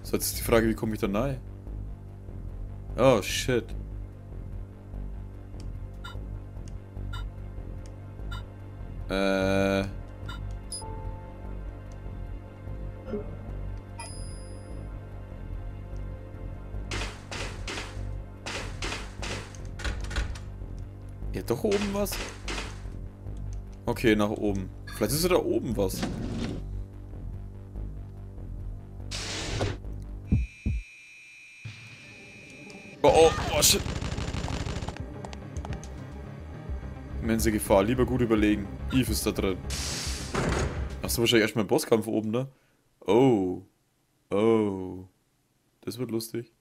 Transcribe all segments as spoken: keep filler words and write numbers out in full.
So, jetzt ist die Frage, wie komme ich da nahe? Oh, shit. Äh... Ja, doch oben was? Okay, nach oben. Vielleicht ist ja da oben was. Oh, oh, oh, shit. Immense Gefahr. Lieber gut überlegen. Eve ist da drin. Achso, wahrscheinlich erstmal ein Bosskampf oben, ne? Oh. Oh. Das wird lustig.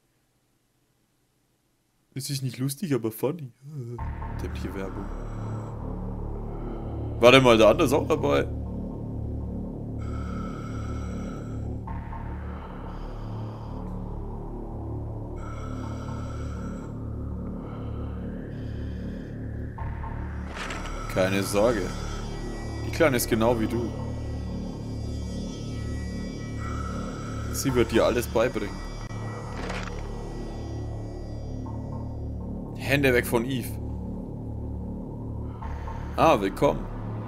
Das ist nicht lustig, aber funny. Dämliche Werbung. Warte mal, der andere ist auch dabei. Keine Sorge. Die Kleine ist genau wie du. Sie wird dir alles beibringen. Hände weg von Eve. Ah, willkommen.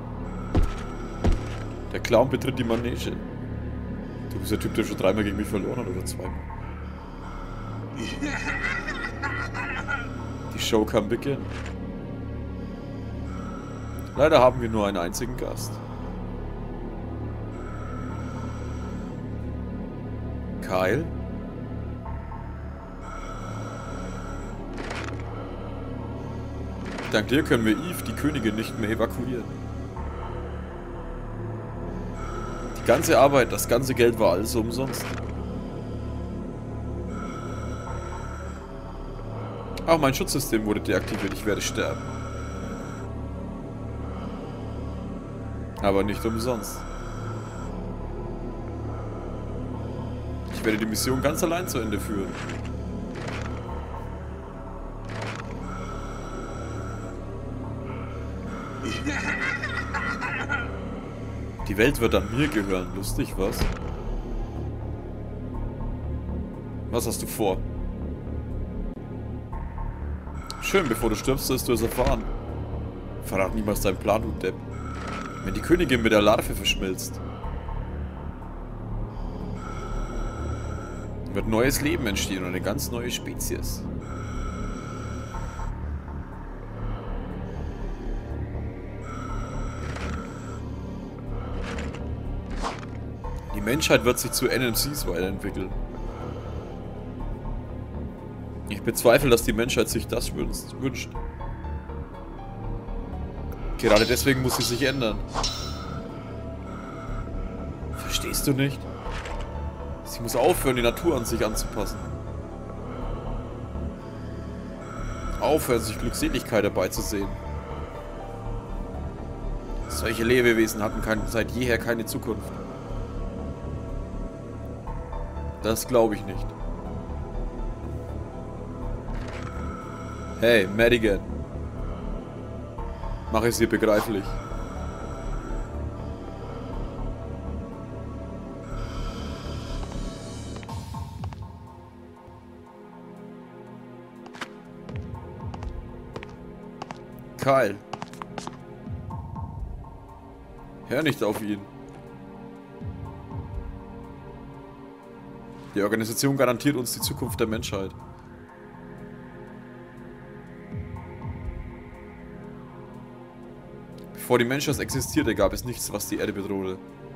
Der Clown betritt die Manege. Du bist der Typ, der schon dreimal gegen mich verloren hat, oder zweimal. Die Show kann beginnen. Leider haben wir nur einen einzigen Gast. Kyle? Dank dir können wir Eve, die Königin, nicht mehr evakuieren. Die ganze Arbeit, das ganze Geld war alles umsonst. Auch mein Schutzsystem wurde deaktiviert, ich werde sterben. Aber nicht umsonst. Ich werde die Mission ganz allein zu Ende führen. Die Welt wird an mir gehören. Lustig, was? Was hast du vor? Schön, bevor du stirbst, sollst du es erfahren. Verrat niemals deinen Plan, du Depp. Wenn die Königin mit der Larve verschmilzt, wird neues Leben entstehen und eine ganz neue Spezies. Die Menschheit wird sich zu N M Cs weiterentwickeln. Ich bezweifle, dass die Menschheit sich das wünscht. Gerade deswegen muss sie sich ändern. Verstehst du nicht? Sie muss aufhören, die Natur an sich anzupassen. Aufhören, sich Glückseligkeit herbeizusehen. Solche Lebewesen hatten kein, seit jeher keine Zukunft. Das glaube ich nicht. Hey, Madigan. Mach es dir begreiflich. Kyle. Hör nicht auf ihn. Die Organisation garantiert uns die Zukunft der Menschheit. Bevor die Menschheit existierte, gab es nichts, was die Erde bedrohte.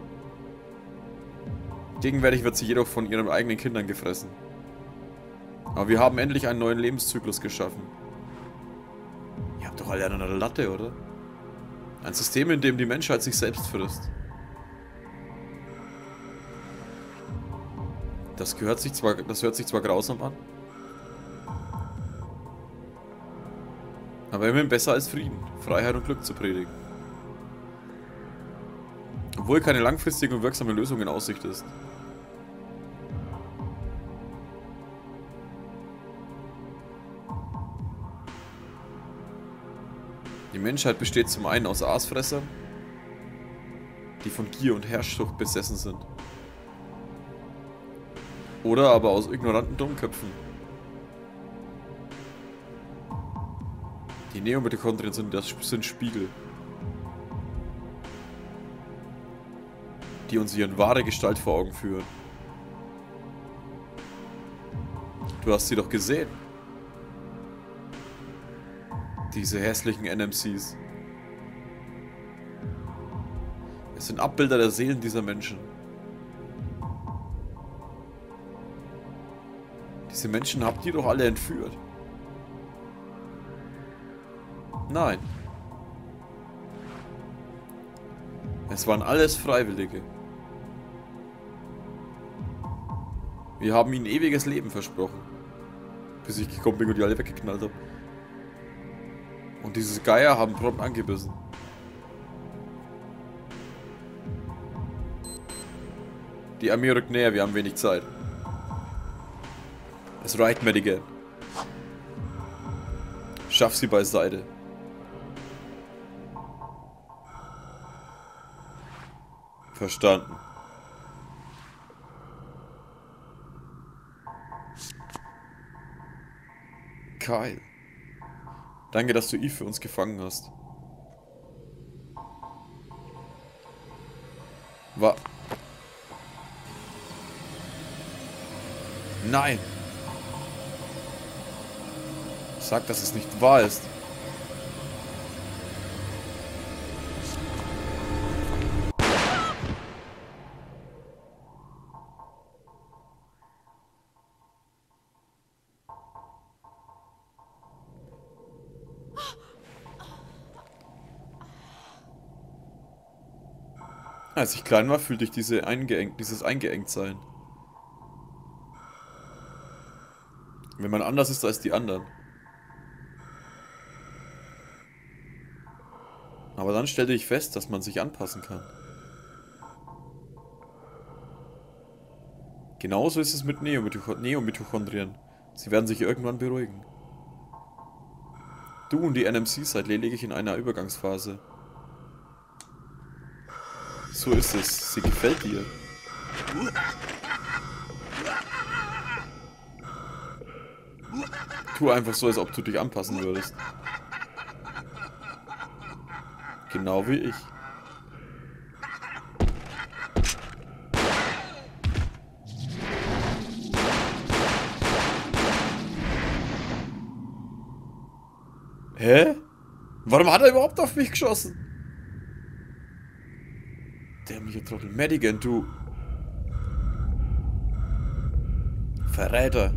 Gegenwärtig wird sie jedoch von ihren eigenen Kindern gefressen. Aber wir haben endlich einen neuen Lebenszyklus geschaffen. Ihr habt doch alle eine Latte, oder? Ein System, in dem die Menschheit sich selbst frisst. Das gehört sich zwar, das hört sich zwar grausam an, aber immerhin besser als Frieden, Freiheit und Glück zu predigen. Obwohl keine langfristige und wirksame Lösung in Aussicht ist. Die Menschheit besteht zum einen aus Aasfressern, die von Gier und Herrschsucht besessen sind. Oder aber aus ignoranten Dummköpfen. Die Neomitochondrien sind, das sind Spiegel. Die uns ihre wahre Gestalt vor Augen führen. Du hast sie doch gesehen. Diese hässlichen N M Cs. Es sind Abbilder der Seelen dieser Menschen. Diese Menschen habt ihr doch alle entführt. Nein. Es waren alles Freiwillige. Wir haben ihnen ewiges Leben versprochen. Bis ich gekommen bin und die alle weggeknallt habe. Und diese Geier haben prompt angebissen. Die Armee rückt näher, wir haben wenig Zeit. Es reicht, Madigan. Schaff sie beiseite. Verstanden. Kyle. Danke, dass du Eve für uns gefangen hast. Wa... Nein! Sag, dass es nicht wahr ist. Als ich klein war, fühlte ich diese eingeengt, dieses Eingeengtsein. Wenn man anders ist als die anderen. Aber dann stellte ich fest, dass man sich anpassen kann. Genauso ist es mit Neomitochondrien. Sie werden sich irgendwann beruhigen. Du und die N M Cs seid lediglich in einer Übergangsphase. So ist es. Sie gefällt dir. Tu einfach so, als ob du dich anpassen würdest. Genau wie ich. Hä? Warum hat er überhaupt auf mich geschossen? Dämlicher Trottel. Madigan, du... Verräter.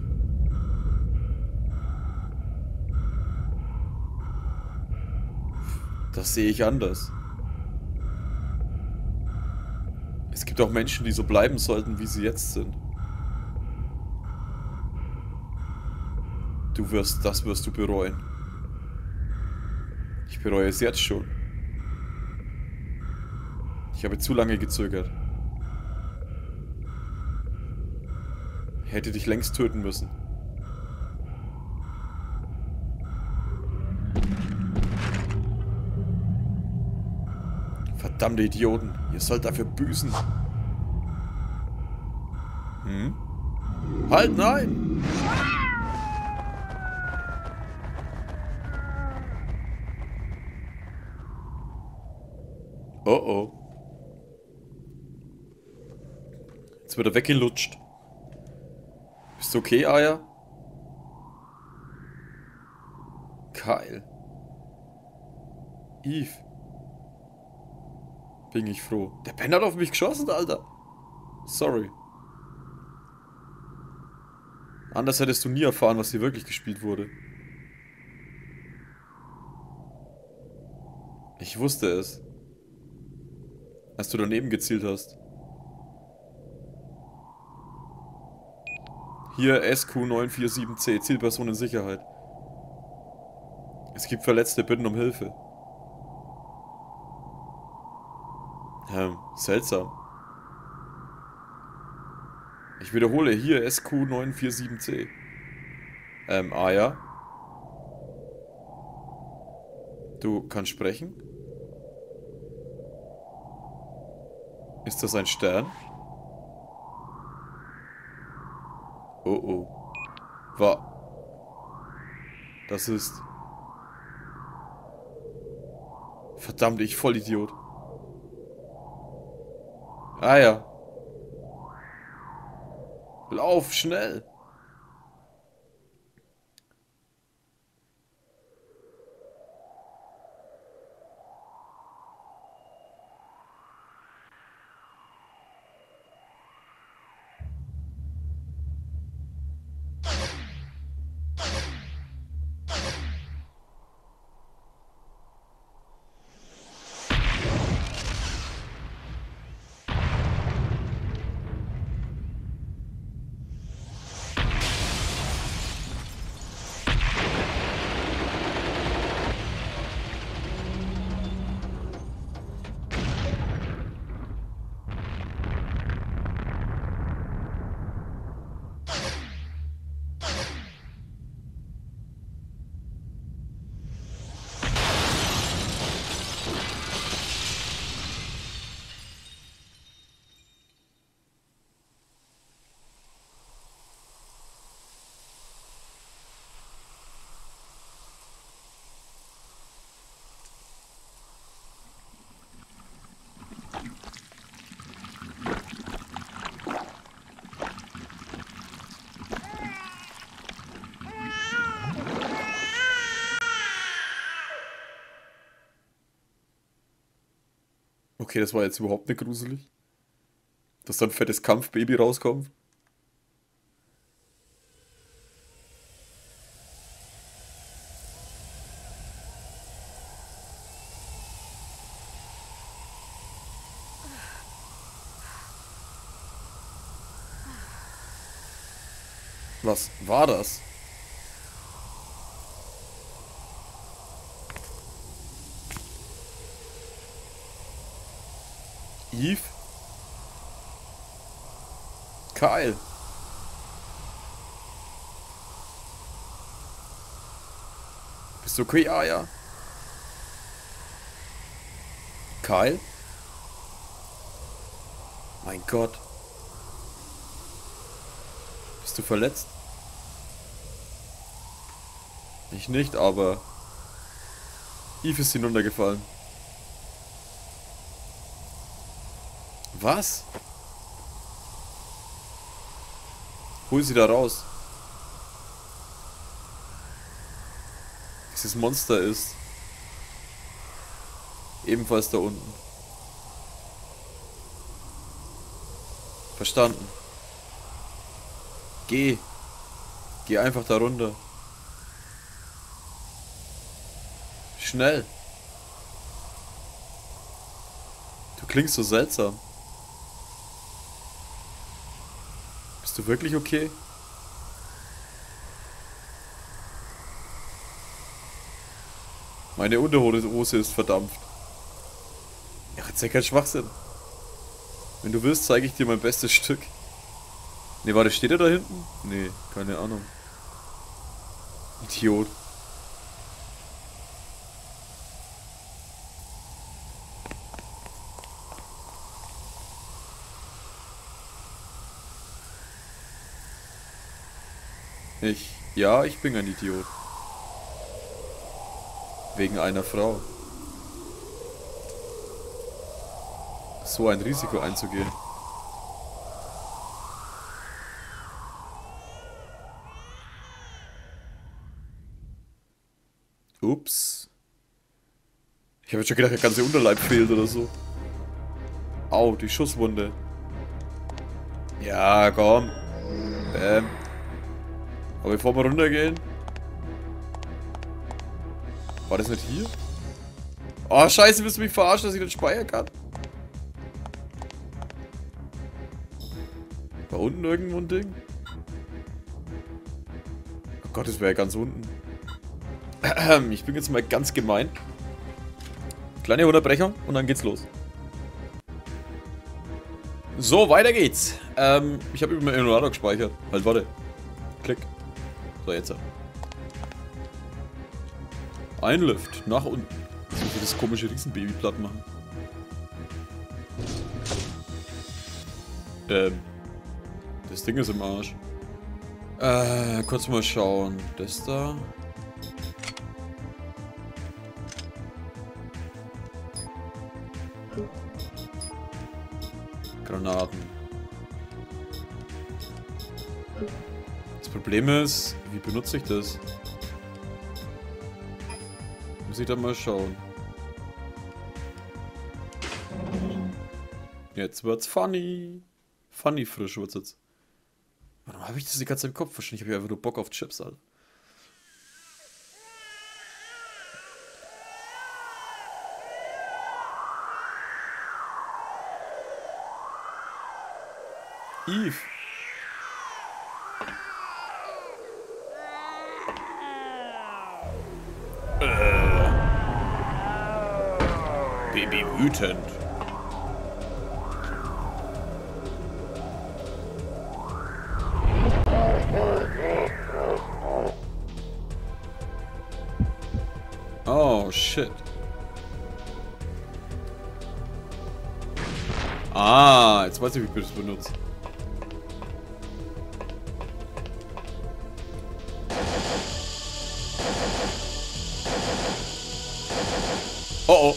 Das sehe ich anders. Es gibt auch Menschen, die so bleiben sollten, wie sie jetzt sind. Du wirst, das wirst du bereuen. Ich bereue es jetzt schon. Ich habe zu lange gezögert. Ich hätte dich längst töten müssen. Verdammte Idioten, ihr sollt dafür büßen. Hm? Halt, nein! Oh oh. Jetzt wird er weggelutscht. Bist du okay, Aya? Kyle. Eve. Bin ich froh. Der Penner hat auf mich geschossen, Alter. Sorry. Anders hättest du nie erfahren, was hier wirklich gespielt wurde. Ich wusste es. Als du daneben gezielt hast. Hier S Q neun vier sieben C, Zielperson in Sicherheit. Es gibt Verletzte, bitten um Hilfe. Ähm, seltsam. Ich wiederhole, hier S Q neun vier sieben C. Ähm, Aya? Du kannst sprechen? Ist das ein Stern? Oh oh. War. Das ist... Verdammt, ich Vollidiot. Ah ja. Lauf, schnell. Okay, das war jetzt überhaupt nicht gruselig. Dass da ein fettes Kampfbaby rauskommt. Was war das? Eve? Kyle? Bist du okay, Aya? Kyle? Mein Gott. Bist du verletzt? Ich nicht, aber Eve ist hinuntergefallen. Was? Hol sie da raus. Dieses Monster ist ebenfalls da unten. Verstanden. Geh. Geh einfach da runter. Schnell. Du klingst so seltsam. Bist du wirklich okay? Meine Unterhose ist verdampft. Ja, jetzt ja kein Schwachsinn. Wenn du willst, zeige ich dir mein bestes Stück. Ne, warte, steht er da hinten? Nee, keine Ahnung. Idiot. Ich, ja, ich bin ein Idiot. Wegen einer Frau. So ein Risiko einzugehen. Ups. Ich habe schon gedacht, der ganze Unterleib fehlt oder so. Au, die Schusswunde. Ja, komm. Bäm. Aber bevor wir runtergehen. War das nicht hier? Oh, scheiße, willst du mich verarschen, dass ich nicht speichern kann? War unten irgendwo ein Ding? Oh Gott, das wäre ja ganz unten. Ich bin jetzt mal ganz gemein. Kleine Unterbrechung und dann geht's los. So, weiter geht's. Ähm, ich habe über Eldorado gespeichert. Halt, warte. Klick. So, jetzt. Ein Lift nach unten. Jetzt muss ich das komische Riesenbaby platt machen. Ähm. Das Ding ist im Arsch. Äh, kurz mal schauen. Das da. Granaten. Das Problem ist, wie benutze ich das? Muss ich da mal schauen. Jetzt wird's funny. Funny frisch wird's jetzt. Warum habe ich das die ganze Zeit im Kopf? Wahrscheinlich habe ich einfach nur Bock auf Chips, Alter. Eve. Äh. Baby wütend. Oh, shit. Ah, jetzt weiß ich, wie ich das benutze. Oh, oh.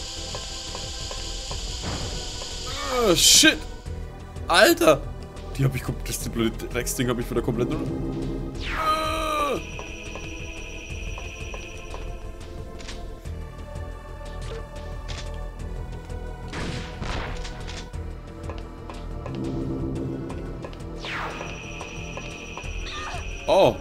Oh, shit. Alter. Die habe ich komplett, das blöde Drecksding habe ich wieder komplett... Ah. Oh.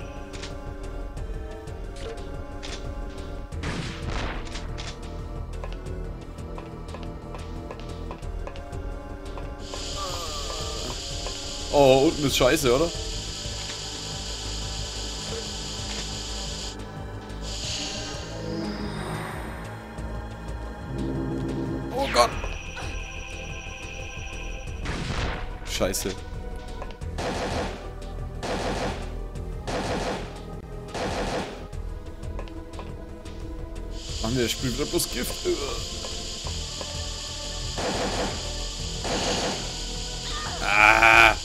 Oh, unten ist scheiße, oder? Oh Gott. Scheiße. Mann, der spielt wieder bloß Gift. Ah.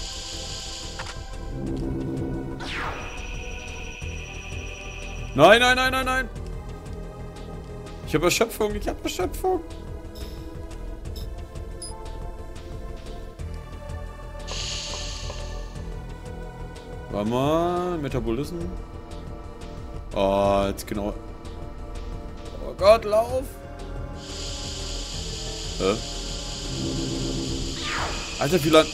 Nein, nein, nein, nein, nein. Ich habe Erschöpfung, ich habe Erschöpfung. Warte mal, Metabolismus. Oh, jetzt genau. Oh Gott, lauf. Hä? Alter, wie lang...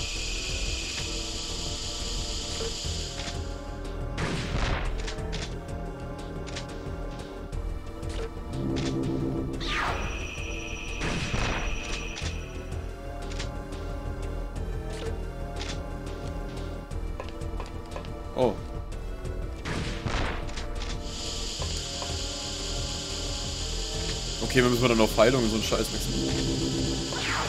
Oh. Okay, wir müssen dann auf Heilung so einen Scheiß wechseln.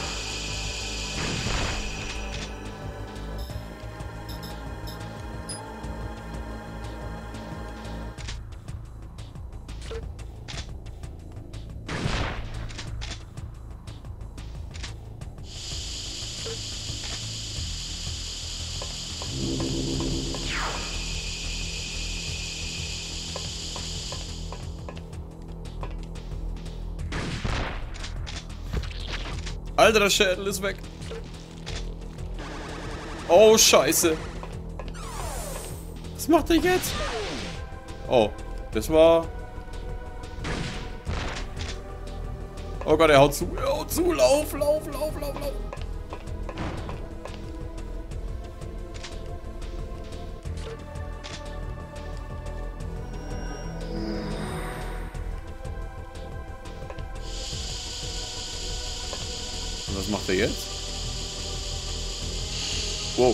Alter, der Schädel ist weg. Oh, scheiße. Was macht er jetzt? Oh, das war... Oh Gott, er haut zu. Er haut zu. Lauf, lauf, lauf, lauf, lauf. Und was macht er jetzt? Wow.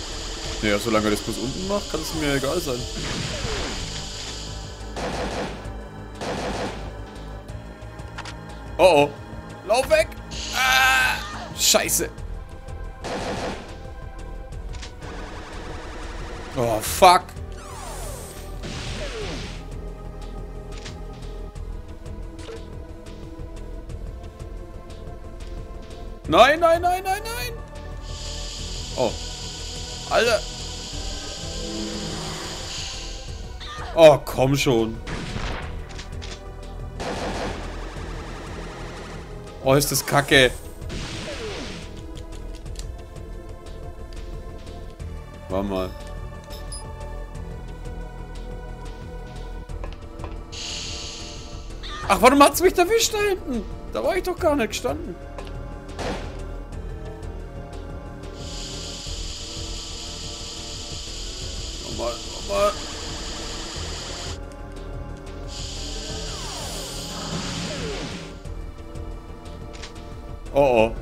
Naja, solange er das bloß unten macht, kann es mir egal sein. Oh oh. Lauf weg. Ah, Scheiße. Oh, fuck. Nein, nein, nein, nein, nein. Oh. Alter. Oh, komm schon. Oh, ist das kacke. Warte mal. Ach, warum hat's mich erwischt da hinten? Da war ich doch gar nicht gestanden. Nochmal, nochmal. Oh oh.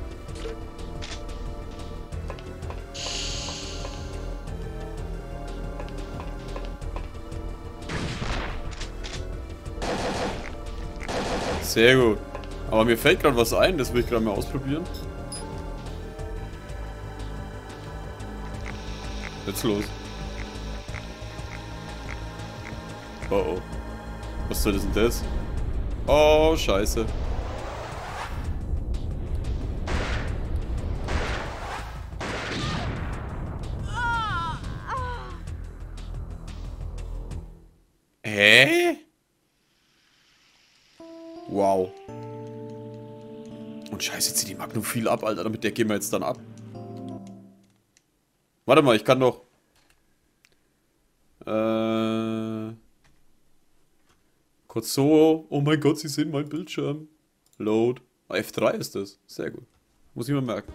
Sehr gut. Aber mir fällt gerade was ein, das will ich gerade mal ausprobieren. Jetzt los. Oh oh. Was soll das denn das? Oh, scheiße. Hä? Wow. Und scheiße, zieht die Magnum viel ab, Alter. Damit der gehen wir jetzt dann ab. Warte mal, ich kann doch... Äh... Kurz so... Oh mein Gott, Sie sehen meinen Bildschirm. Load. Ah, F drei ist das. Sehr gut. Muss ich mal merken.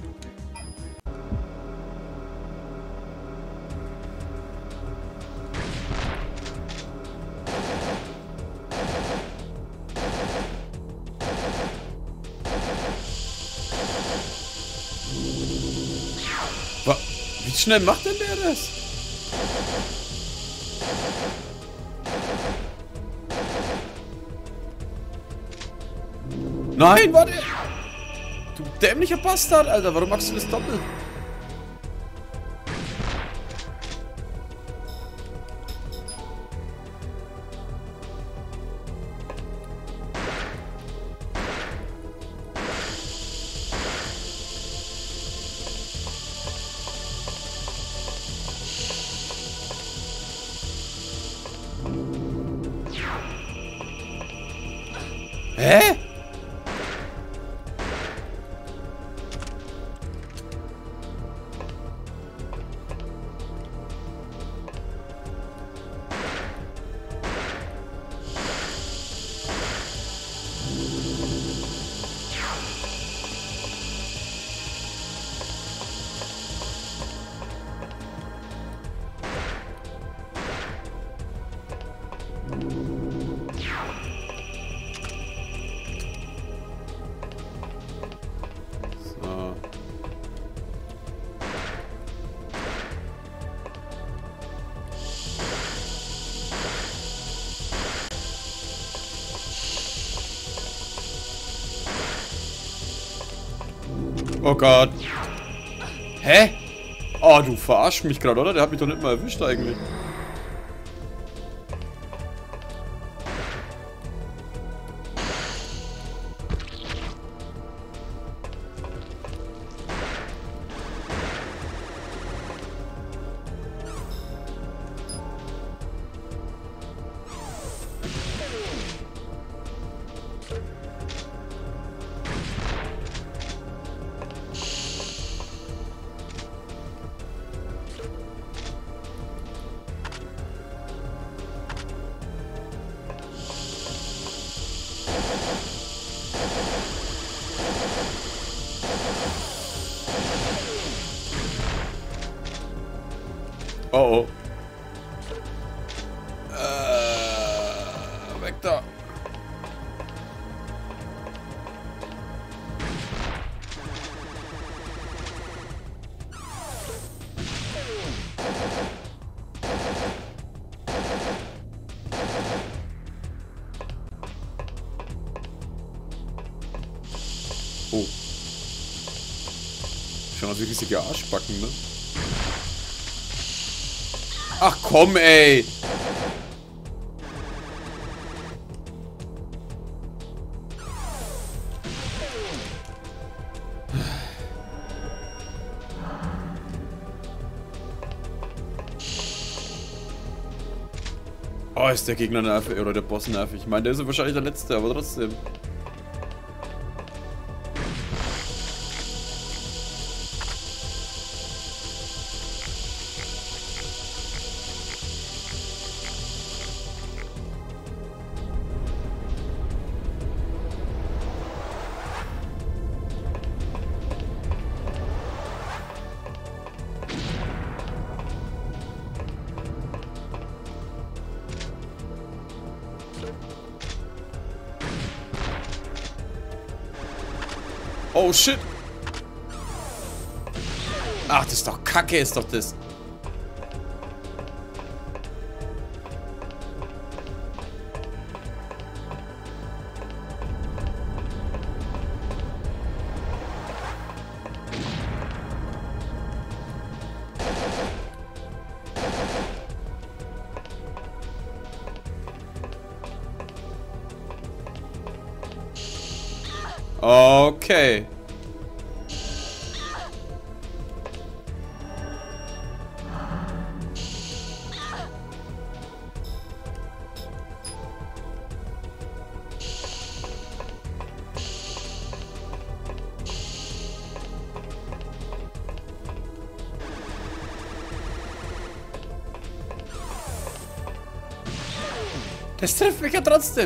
Wie schnell macht denn der das? Nein, warte! Du dämlicher Bastard, Alter. Warum machst du das doppelt? Hä? Oh Gott. Hä? Oh, du verarschst mich gerade, oder? Der hat mich doch nicht mal erwischt eigentlich. Oh oh. Äh, weg da. Oh. Schauen aus wie riesige Arschbacken, ne? Ach komm, ey! Oh, ist der Gegner nervig, oder der Boss nervig. Ich meine, der ist wahrscheinlich der Letzte, aber trotzdem. Oh shit! Ach, das ist doch Kacke, ist doch das. Okay. Das trifft mich ja trotzdem.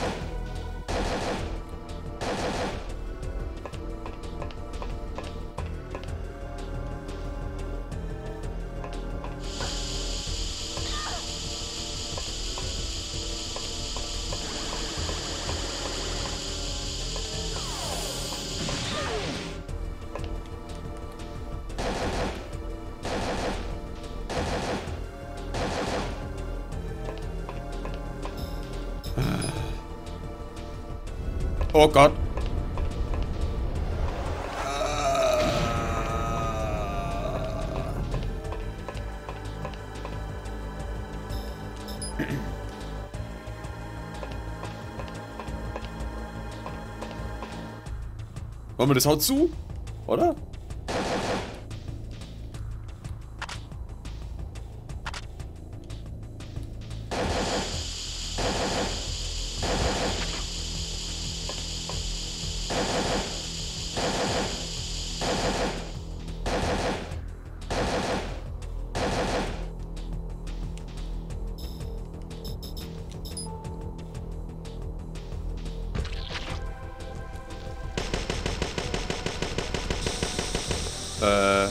Oh Gott. Wollen wir das haut zu? Oder? Äh.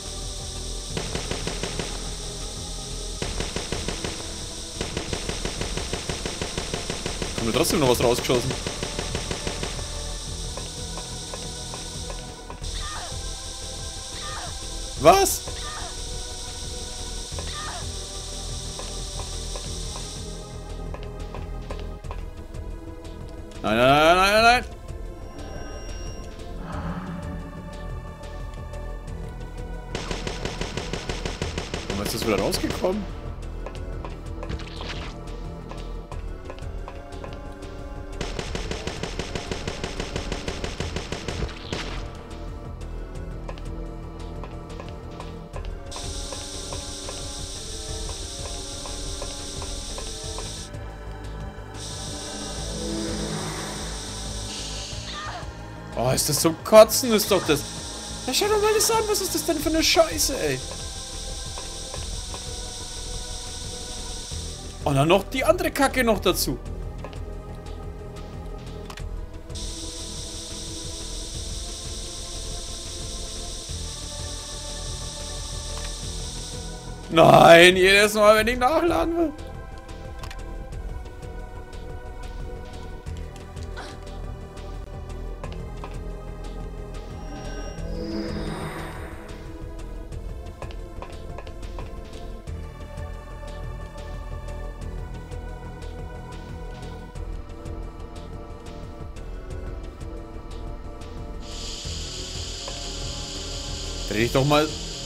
Haben wir trotzdem noch was rausgeschossen? Was? Nein, nein, nein, nein, nein, nein. Warum ist das wieder rausgekommen? Oh, ist das zum Kotzen, ist doch das. Ja, schau doch mal das an, was ist das denn für eine Scheiße, ey? Und dann noch die andere Kacke noch dazu. Nein, jedes Mal, wenn ich nachladen will. Dreh dich doch mal.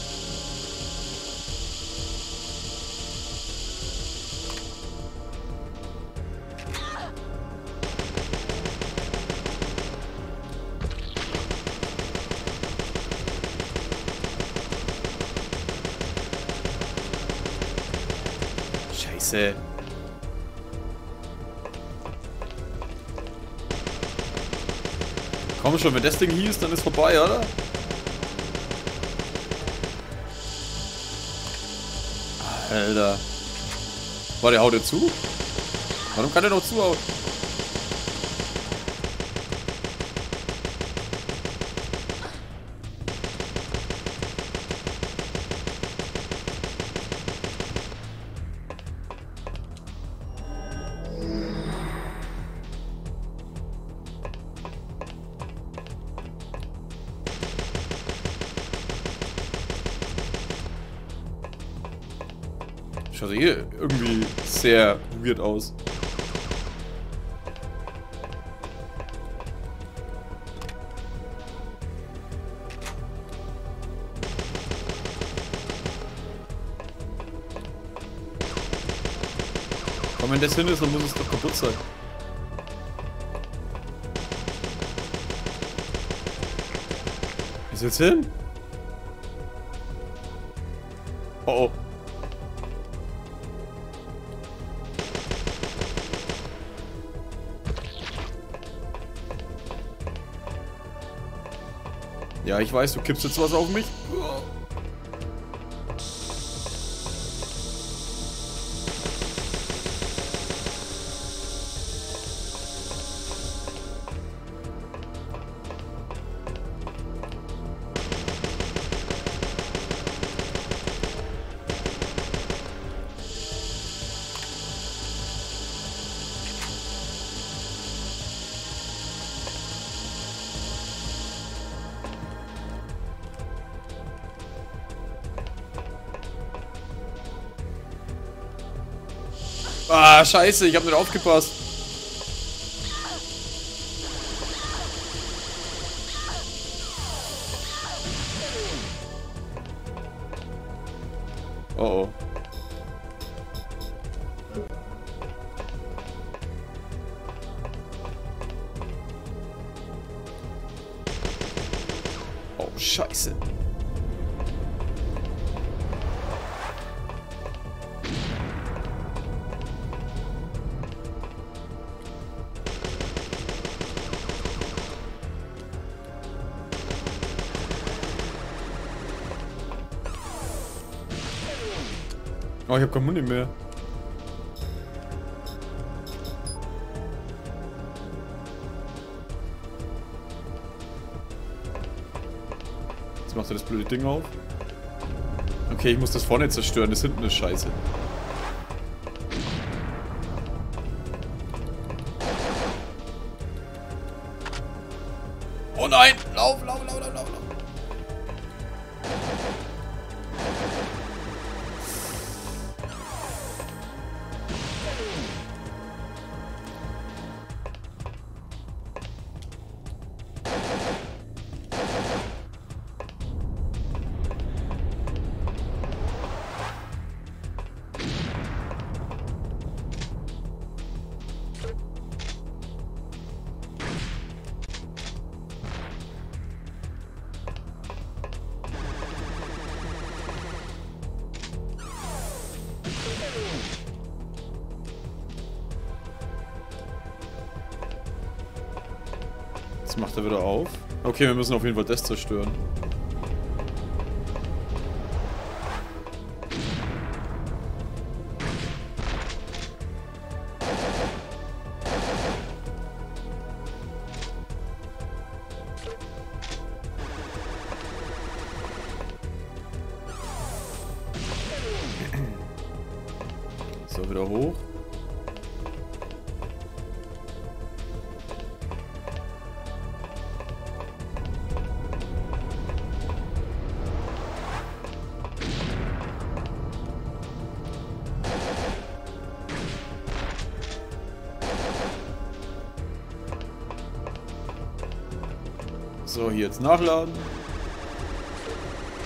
Scheiße. Komm schon, wenn das Ding hier ist, dann ist vorbei, oder? Alter. War der haut der zu? Warum kann der noch zuhauen? Schaut hier irgendwie sehr weird aus. Aber wenn das hin ist, dann muss es doch kaputt sein. Ist jetzt hin? Oh oh. Ja, ich weiß, du kippst jetzt was auf mich. Ah, scheiße, ich hab nicht aufgepasst. Oh oh. Oh, scheiße. Oh, ich hab kein Muni mehr. Jetzt macht er das blöde Ding auf. Okay, ich muss das vorne zerstören, das hinten ist scheiße. Oh nein! Lauf, lauf, lauf, lauf, lauf, lauf! Jetzt macht er wieder auf. Okay, wir müssen auf jeden Fall das zerstören. So, wieder hoch. So, hier jetzt nachladen.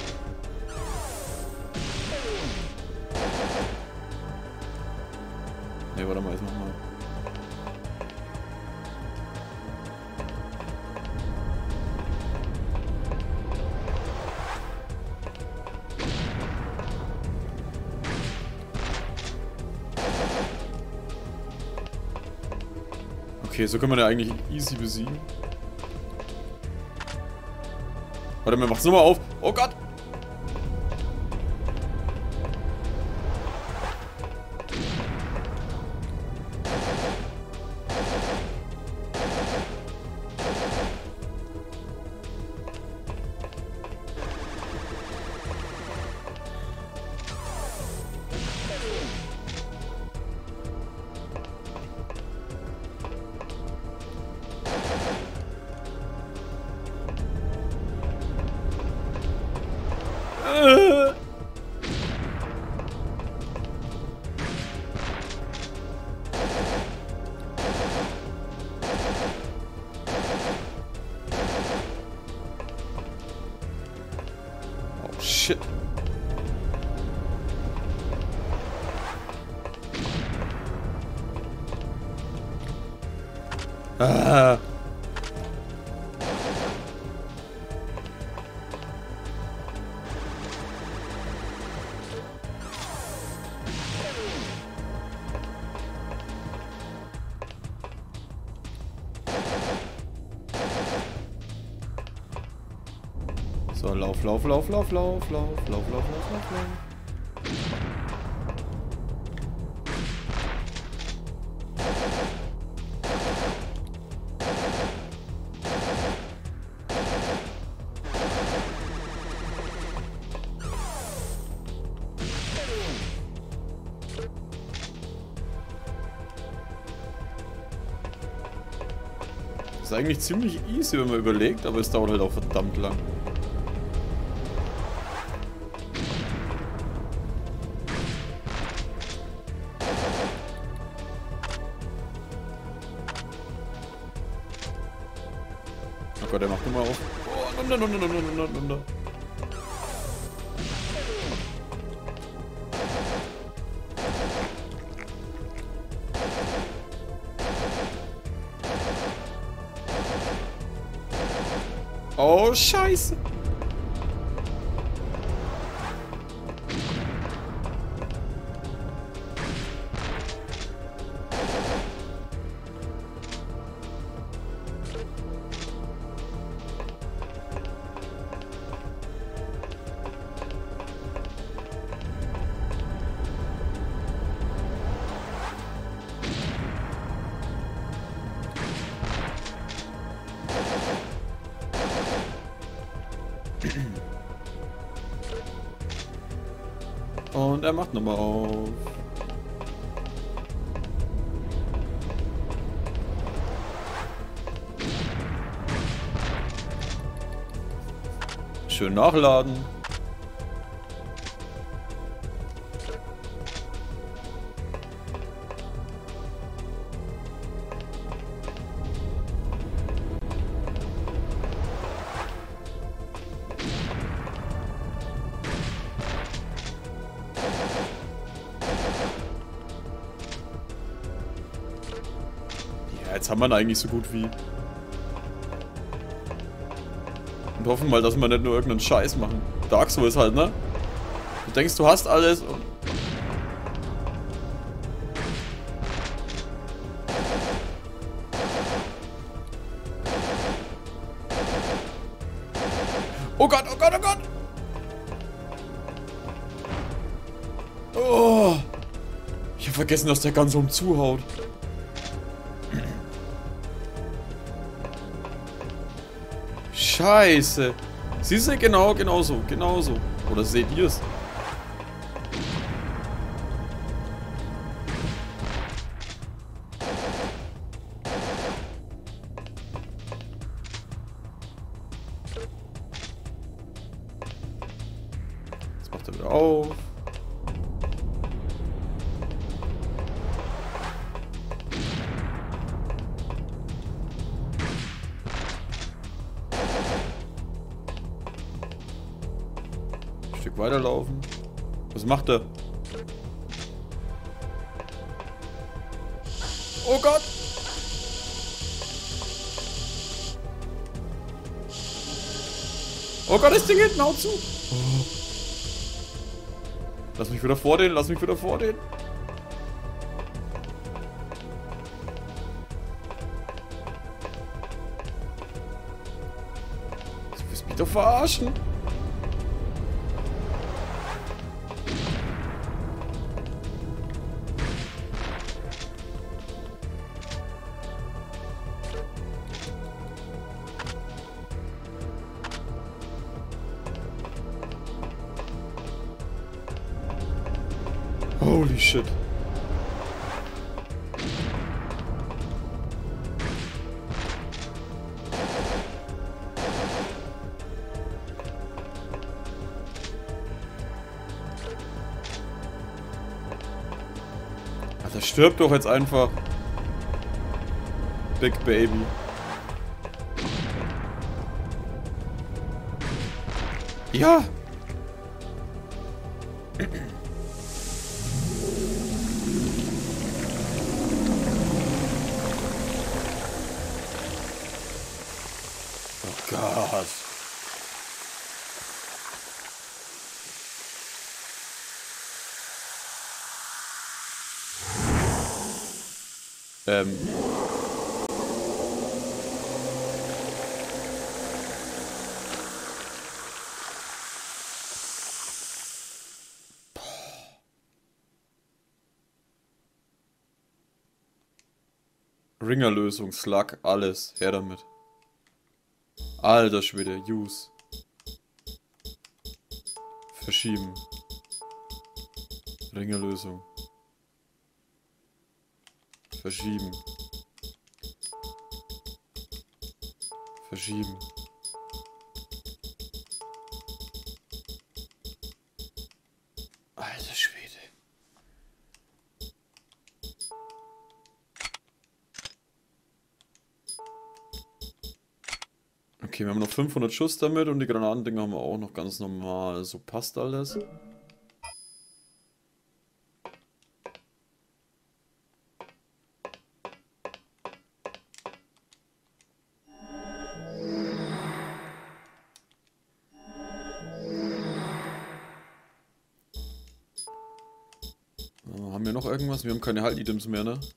warte mal, jetzt mach mal. Okay, so können wir ja eigentlich easy besiegen. Warte mal, mach's nochmal auf. Oh Gott! Oh shit. Ah. So, lauf, lauf, lauf, lauf, lauf, lauf, lauf, lauf, lauf, lauf, lauf. Das ist eigentlich ziemlich easy, wenn man überlegt, aber es dauert halt auch verdammt lang. Oh Gott, der macht nochmal auf. Oh, runter, runter, runter, runter, runter. Oh, Scheiße. Und er macht nochmal auf. Schön nachladen. Jetzt haben wir ihn eigentlich so gut wie. Und hoffen mal, dass wir nicht nur irgendeinen Scheiß machen. Dark Souls halt, ne? Du denkst, du hast alles und... Oh Gott, oh Gott, oh Gott! Oh! Ich hab vergessen, dass der ganz um zuhaut. Scheiße. Siehst du? Genau, genau so. Genau so. Oder seht ihr es? Jetzt macht er wieder auf. Weiterlaufen. Was macht er? Oh Gott! Oh Gott, das Ding hinten haut zu! Oh. Lass mich wieder vor den, lass mich wieder vor den! Du willst mich doch verarschen! Holy shit. Alter, stirb doch jetzt einfach. Big Baby. Ja! Oh Gott. Ähm. Ringerlösung, Slug, alles. Her damit. Alter Schwede, use. Verschieben. Ringerlösung. Verschieben. Verschieben. Alter Schwede. Okay, wir haben noch fünfhundert Schuss damit und die Granatendinger haben wir auch noch ganz normal. So passt alles. Haben wir noch irgendwas? Wir haben keine Halt-Items mehr, ne?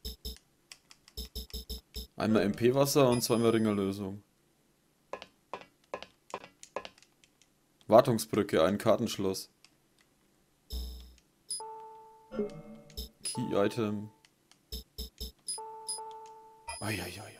Einmal M P-Wasser und zweimal Ringerlösung. Wartungsbrücke, ein Kartenschloss. Key-Item. Eieiei.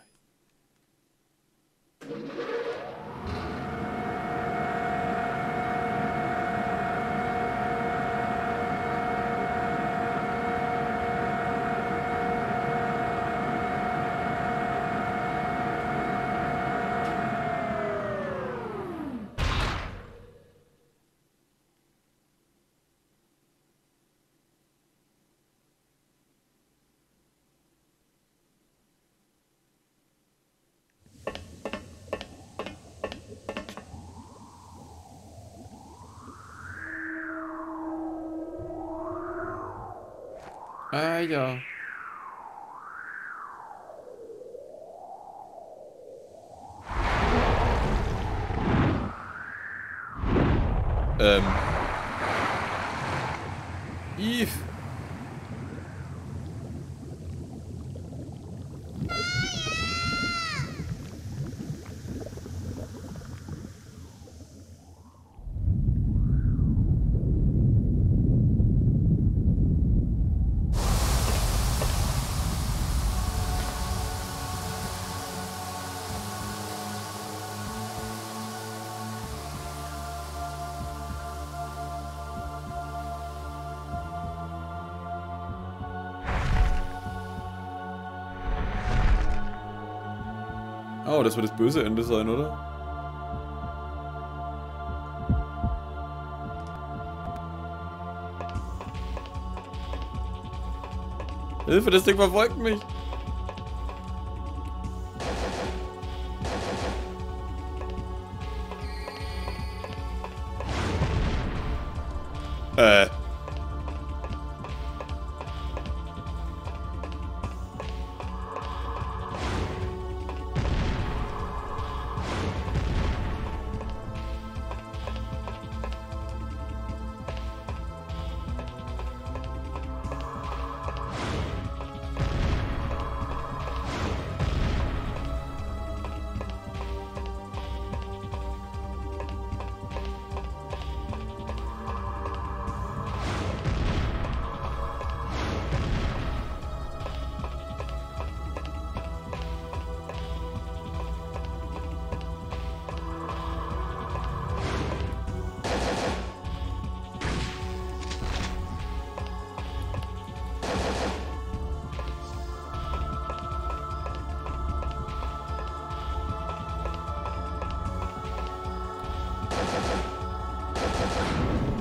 Ah ja. Ähm. Eve. Oh, das wird das böse Ende sein, oder? Hilfe, das Ding verfolgt mich! Äh.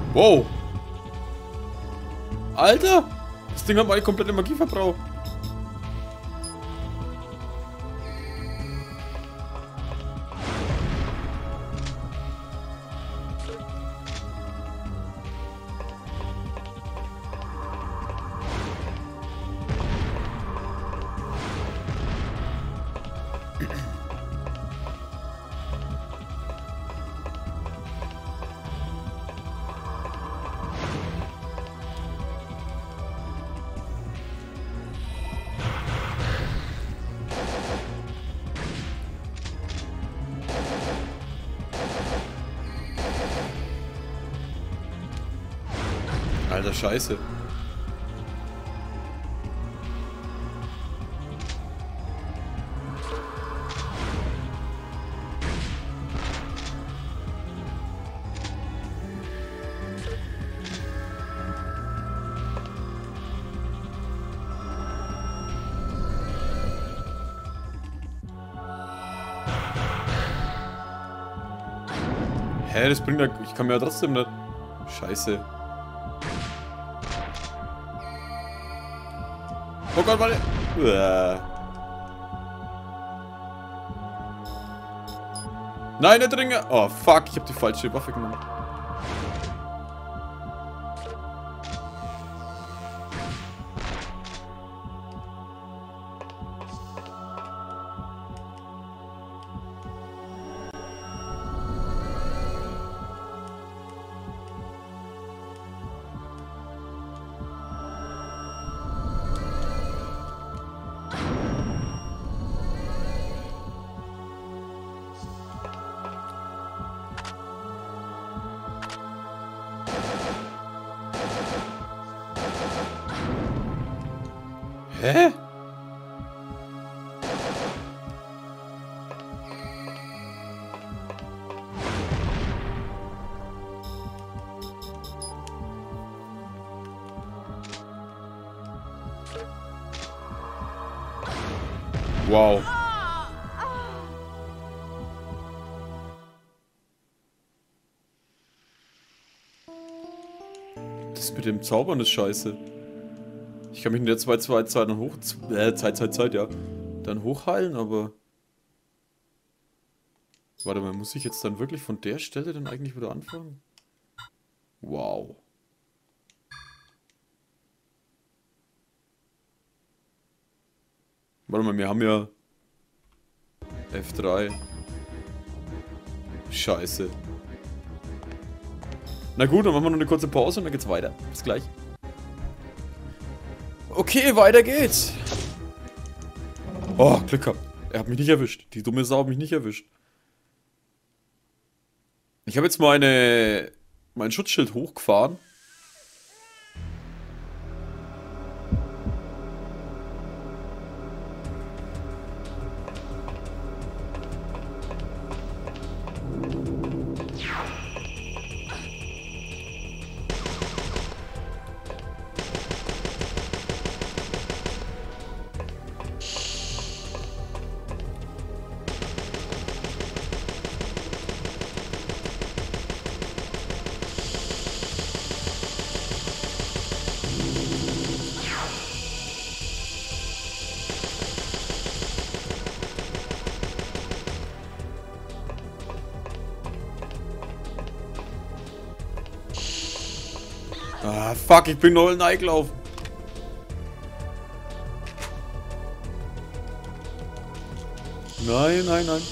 Wow. Alter! Das Ding hat meine komplette Magie verbraucht. Alter, Scheiße. Hä, das bringt ja... Ich kann mir ja trotzdem nicht... Scheiße. Oh Gott, warte. Uah. Nein, der Dringer. Oh, fuck. Ich habe die falsche Waffe genommen. Hä? Wow. Das mit dem Zaubern ist scheiße. Ich kann mich in der zwei zwei zwei dann hoch... Äh, Zeit, Zeit, Zeit, ja. Dann hochheilen, aber... Warte mal, muss ich jetzt dann wirklich von der Stelle dann eigentlich wieder anfangen? Wow. Warte mal, wir haben ja... F drei. Scheiße. Na gut, dann machen wir noch eine kurze Pause und dann geht's weiter. Bis gleich. Okay, weiter geht's. Oh, Glück gehabt. Er hat mich nicht erwischt. Die dumme Sau hat mich nicht erwischt. Ich habe jetzt meine mein Schutzschild hochgefahren. Ah, fuck, ich bin noch reingelaufen. Nein, nein, nein.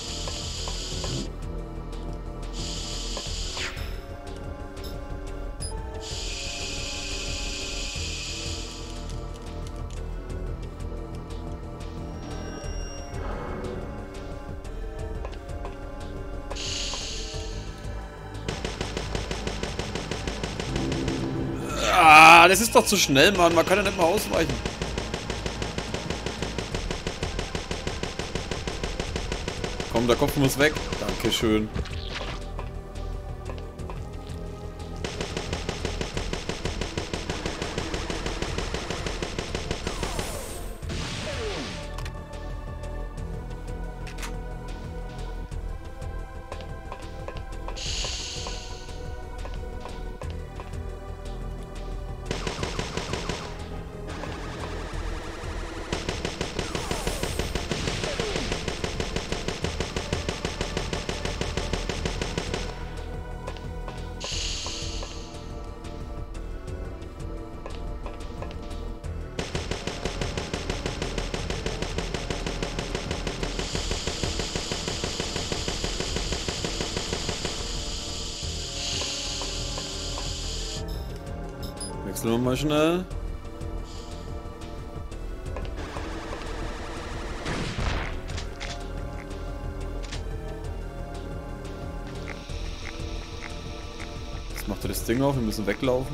Ah, das ist doch zu schnell, Mann. Man kann ja nicht mal ausweichen. Komm, der Kopf muss weg. Dankeschön. Wechseln wir mal schnell. Jetzt macht er das Ding auf, wir müssen weglaufen.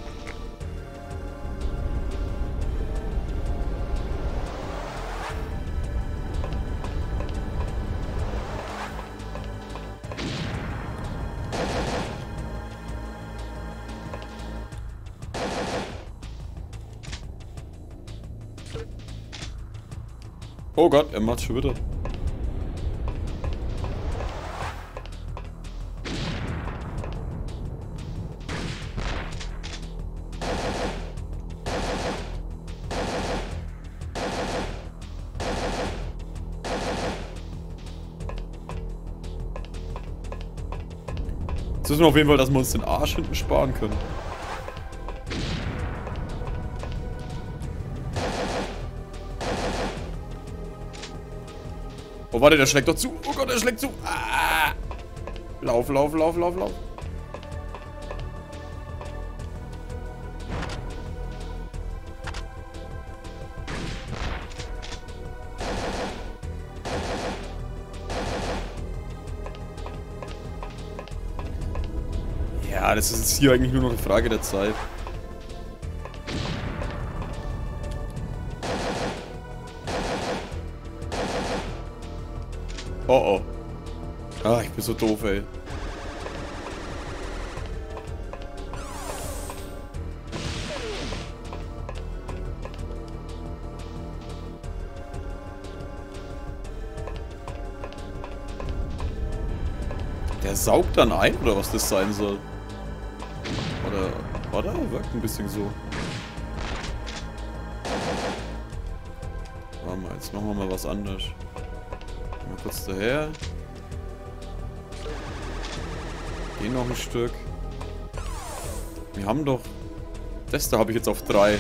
Oh Gott, er macht's schon wieder. Jetzt wissen wir auf jeden Fall, dass wir uns den Arsch hinten sparen können. Oh, warte, der schlägt doch zu. Oh Gott, der schlägt zu. Ah! Lauf, lauf, lauf, lauf, lauf. Ja, das ist jetzt hier eigentlich nur noch eine Frage der Zeit. Oh oh. Ah, ich bin so doof, ey. Der saugt dann ein, oder was das sein soll? Oder, oder? Wirkt ein bisschen so. Warte mal, jetzt machen wir mal was anderes. Mal kurz daher. Gehen noch ein Stück. Wir haben doch... Das da habe ich jetzt auf drei.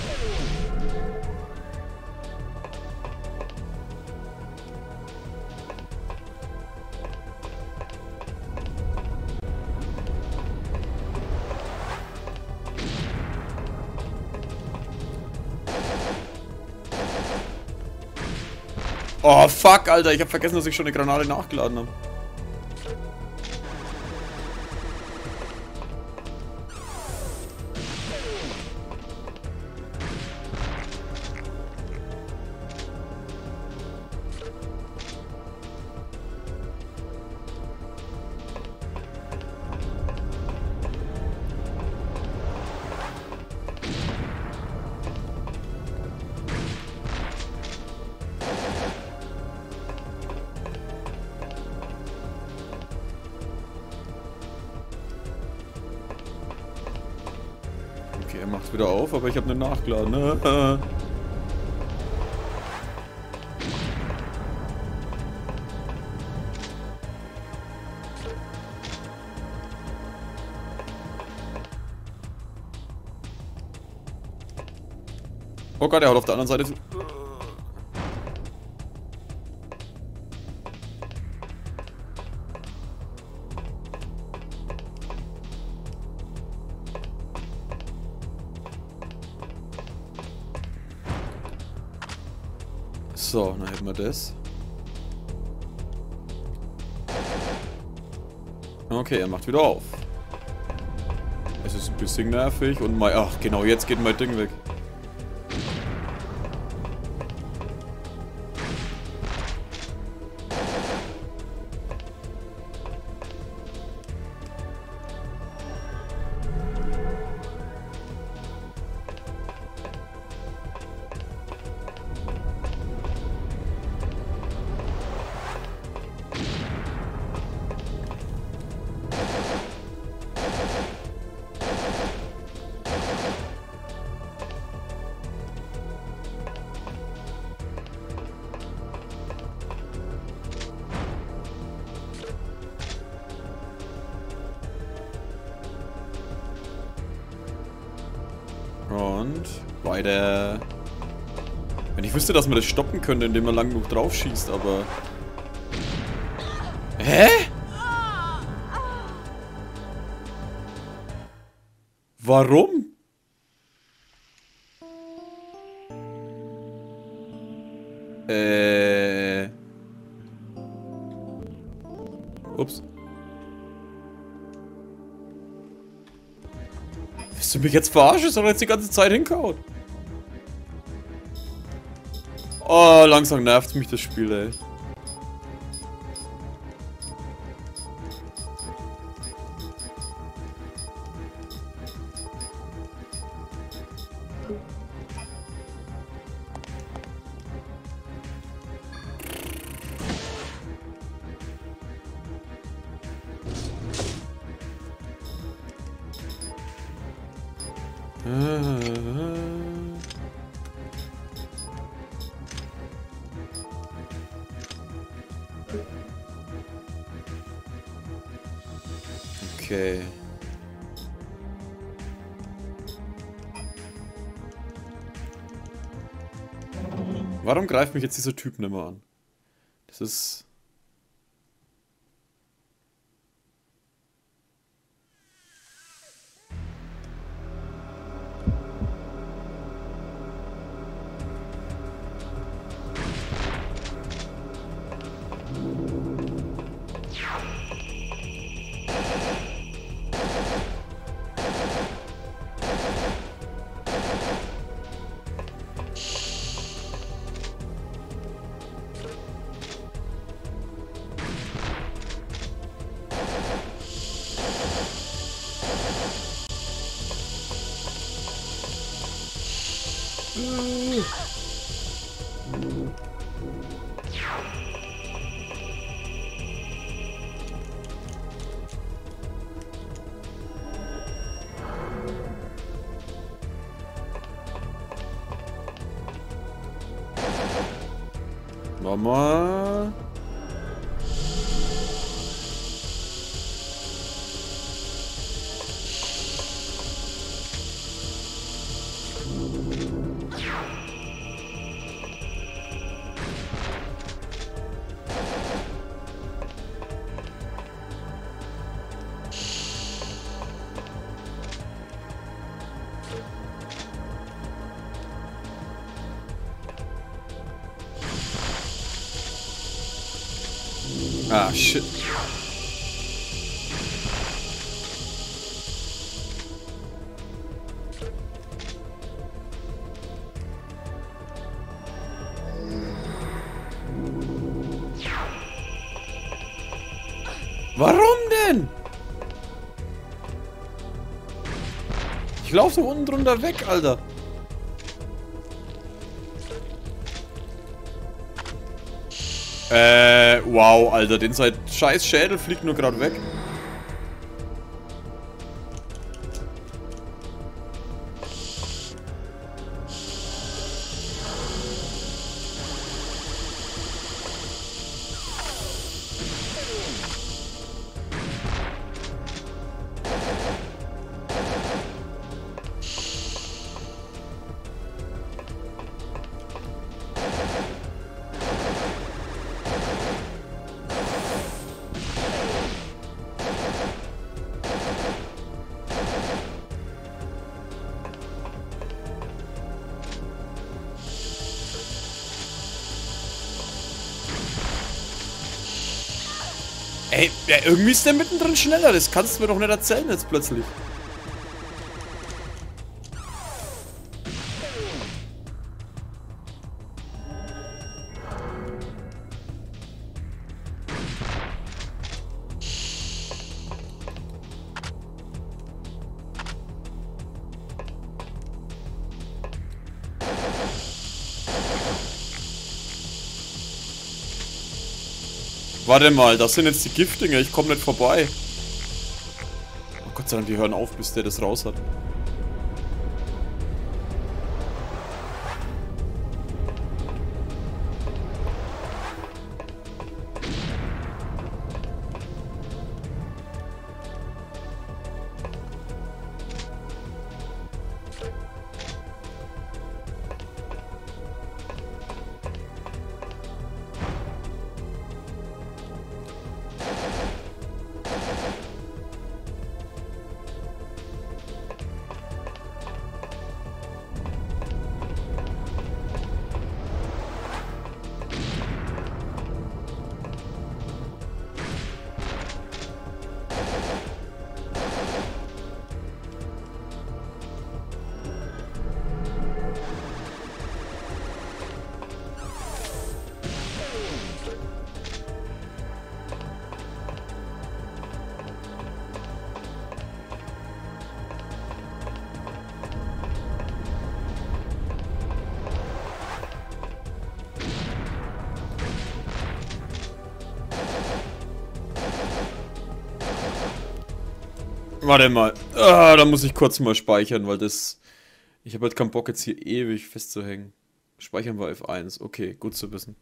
Oh, fuck, Alter. Ich hab vergessen, dass ich schon eine Granate nachgeladen habe. Okay, er macht wieder auf, aber ich habe eine nachgeladen. Oh Gott, er haut auf der anderen Seite zu. So, dann hätten wir das. Okay, er macht wieder auf. Es ist ein bisschen nervig und mein... Ach, genau, jetzt geht mein Ding weg. Und weiter. Wenn ich wüsste, dass man das stoppen könnte, indem man lang genug drauf schießt, aber... Hä? Warum? Äh. Ups. Willst du mich jetzt verarschen? Soll er jetzt die ganze Zeit hinkauen? Oh, langsam nervt mich das Spiel, ey. Okay. Warum greift mich jetzt dieser Typ nicht mehr an? Das ist... Mama. Ah, shit. Warum denn? Ich laufe so unten drunter weg, Alter. Äh, wow, Alter, den sein scheiß Schädel fliegt nur gerade weg. Ey, ja, irgendwie ist der mittendrin schneller. Das kannst du mir doch nicht erzählen jetzt plötzlich. Warte mal, das sind jetzt die Giftdinger, ich komme nicht vorbei. Oh Gott sei Dank, die hören auf, bis der das raus hat. Warte mal. Ah, da muss ich kurz mal speichern, weil das... Ich habe halt keinen Bock jetzt hier ewig festzuhängen. Speichern wir F eins. Okay, gut zu wissen.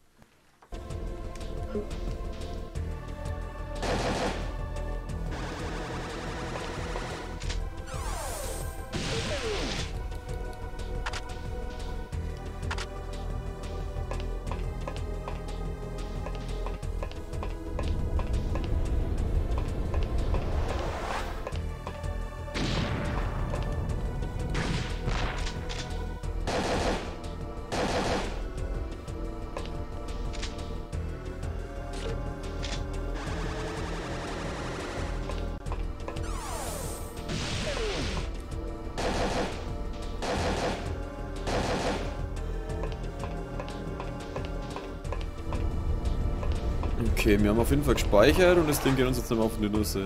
Okay, wir haben auf jeden Fall gespeichert und das Ding geht uns jetzt nochmal auf die Nüsse.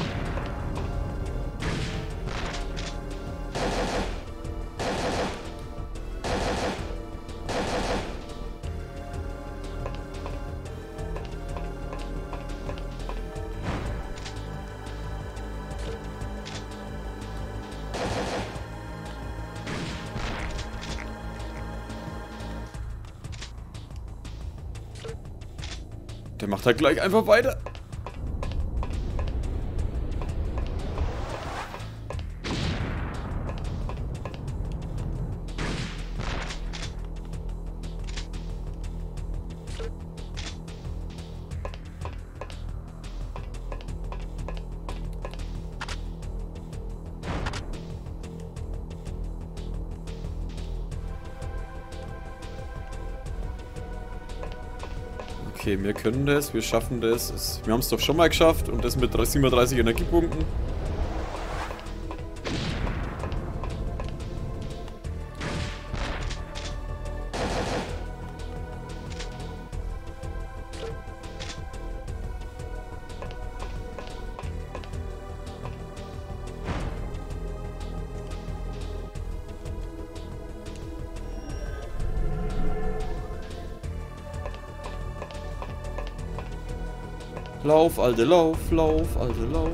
Der macht halt gleich einfach weiter. Okay, wir können das, wir schaffen das. Es, wir haben es doch schon mal geschafft und das mit siebenunddreißig Energiepunkten. Lauf, Alte, lauf, lauf, Alte, lauf.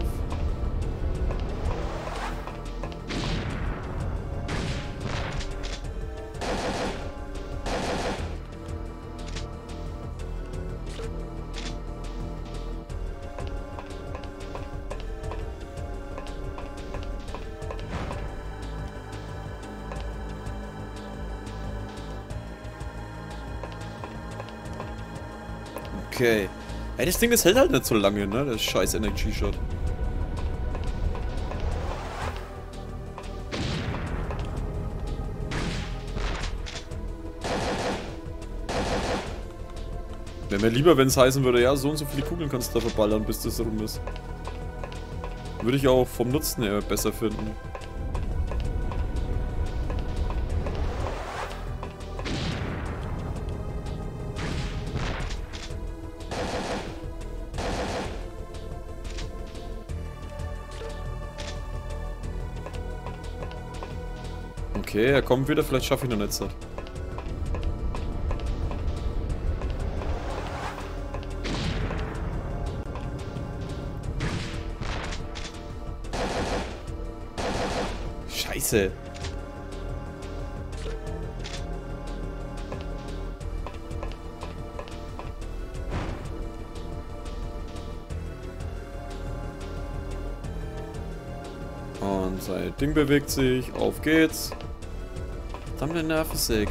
Okay. Ey, das Ding, das hält halt nicht so lange, ne? Das scheiß Energy-Shot. Wäre mir lieber, wenn es heißen würde, ja, so und so viele Kugeln kannst du da verballern, bis das rum ist. Würde ich auch vom Nutzen her besser finden. Okay, er kommt wieder, vielleicht schaffe ich noch nicht so. Scheiße. Und sein Ding bewegt sich, auf geht's. Verdammte Nervensäge.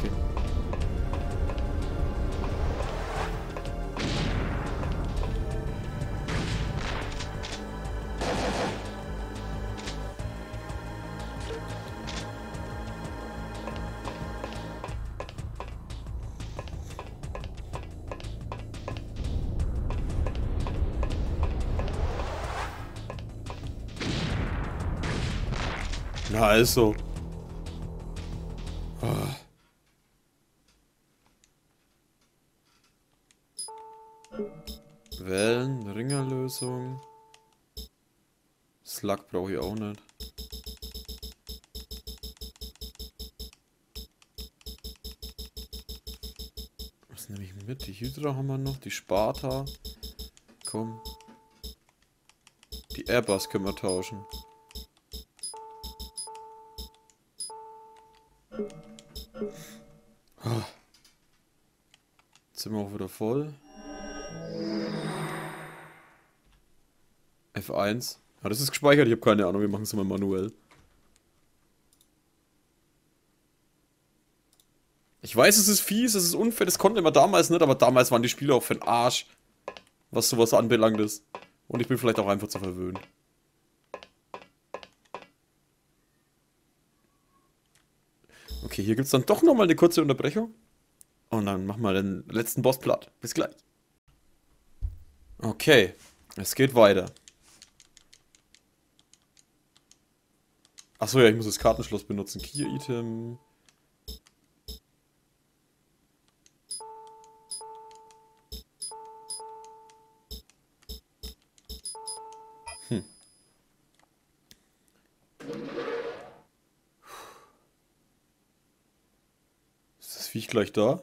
Na also. Ah. Wellen, Ringerlösung. Slug brauche ich auch nicht. Was nehme ich mit? Die Hydra haben wir noch, die Sparta. Komm. Die Airbus können wir tauschen. Jetzt sind wir auch wieder voll. F eins. Ja, das ist gespeichert, ich habe keine Ahnung, wir machen es immer manuell. Ich weiß, es ist fies, es ist unfair, das konnte man damals nicht, aber damals waren die Spiele auch für den Arsch, was sowas anbelangt ist. Und ich bin vielleicht auch einfach zu verwöhnt. Okay, hier gibt es dann doch nochmal eine kurze Unterbrechung. Und dann machen wir den letzten Boss platt. Bis gleich. Okay, es geht weiter. Achso, ja, ich muss das Kartenschloss benutzen. Key-Item. Hm. Ist das Viech gleich da?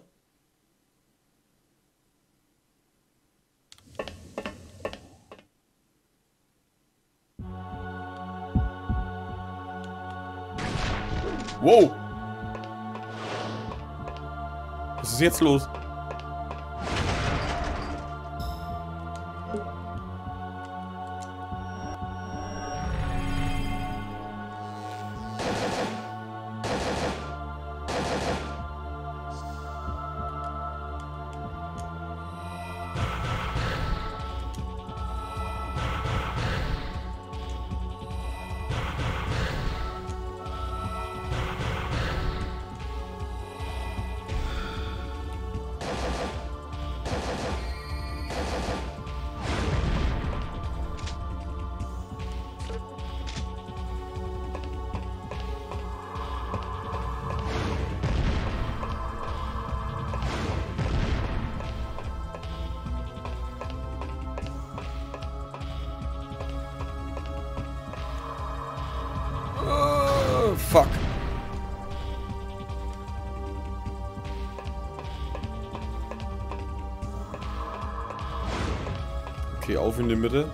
Wow! Was ist jetzt los? Fuck. Okay, auf in die Mitte.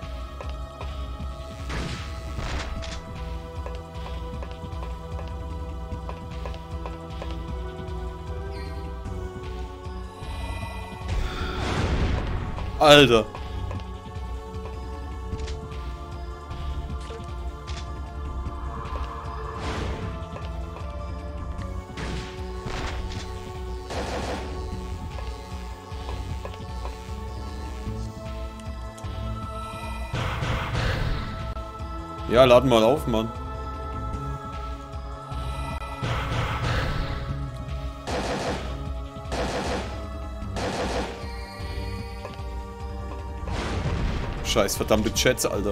Alter. Ja, laden mal auf, Mann. Scheiß verdammte Chats, Alter.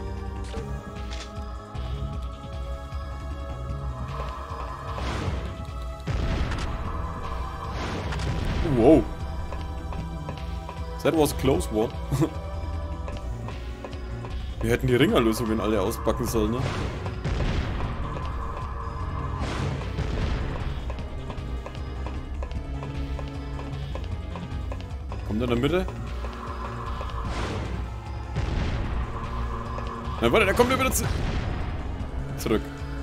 Wow. That was a close one. Wir hätten die Ringerlösungen alle auspacken sollen, ne? Kommt er in der Mitte? Na warte, der kommt ja wieder zu zurück.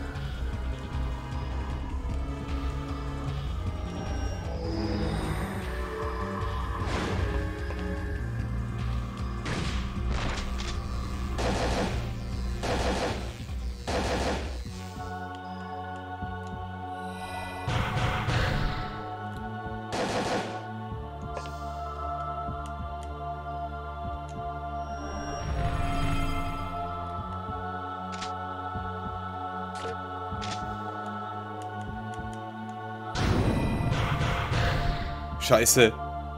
Scheiße.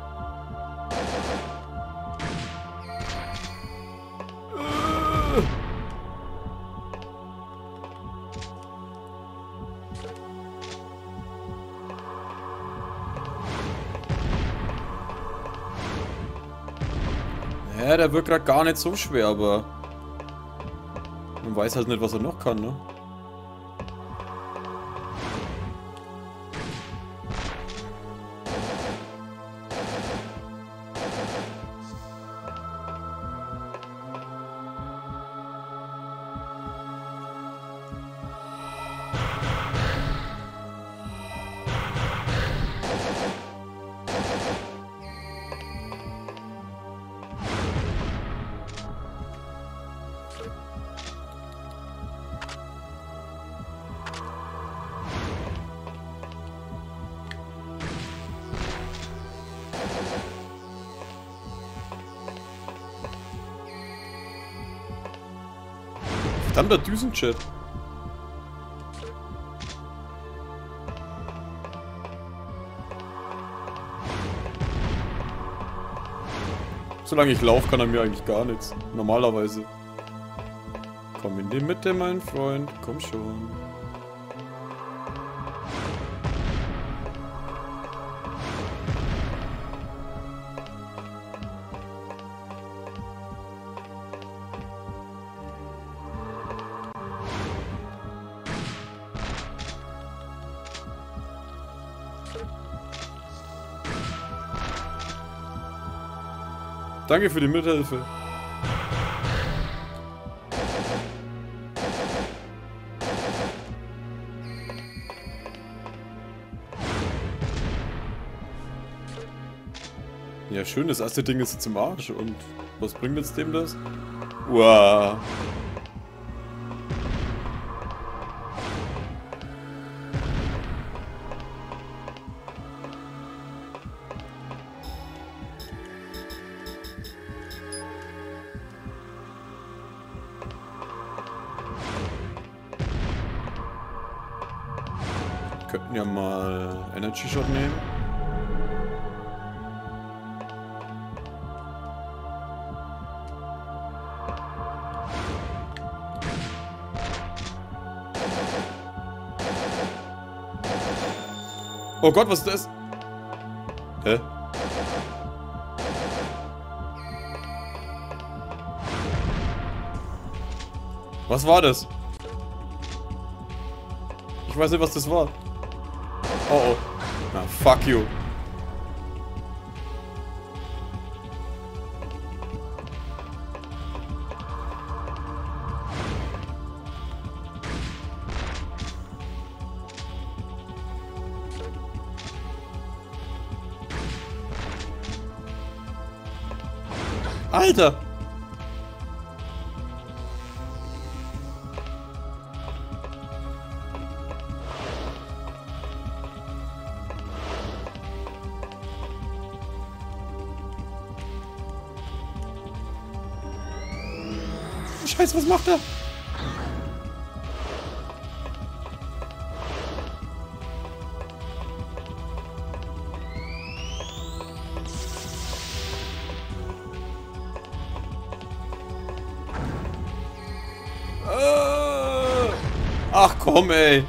Ja, der wirkt gerade gar nicht so schwer, aber man weiß halt nicht, was er noch kann, ne? Verdammter Düsenjet. Solange ich laufe, kann er mir eigentlich gar nichts. Normalerweise. Komm in die Mitte, mein Freund. Komm schon. Danke für die Mithilfe. Ja, schön, das erste Ding ist jetzt im Arsch. Und was bringt jetzt dem das? Uah. Könnten ja mal Energy Shot nehmen. Oh Gott, was ist das? Hä? Was war das? Ich weiß nicht, was das war. Oh oh. Na, fuck you. Alter! Scheiße, was macht er? Ach komm, ey.